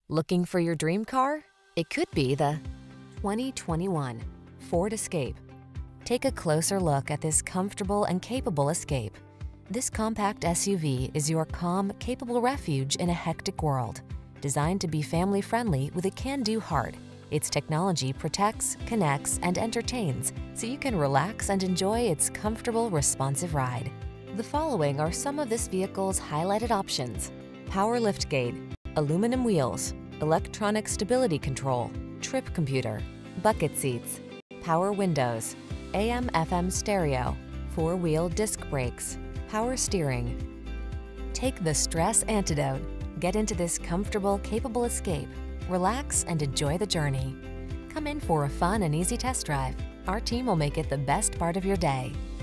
Looking for your dream car? It could be the 2021 Ford Escape. Take a closer look at this comfortable and capable Escape. This compact SUV is your calm, capable refuge in a hectic world. Designed to be family-friendly with a can-do heart, its technology protects, connects, and entertains, so you can relax and enjoy its comfortable, responsive ride. The following are some of this vehicle's highlighted options: power liftgate, aluminum wheels, electronic stability control, trip computer, bucket seats, power windows, AM/FM stereo, four-wheel disc brakes, power steering. Take the stress antidote. Get into this comfortable, capable Escape. Relax and enjoy the journey. Come in for a fun and easy test drive. Our team will make it the best part of your day.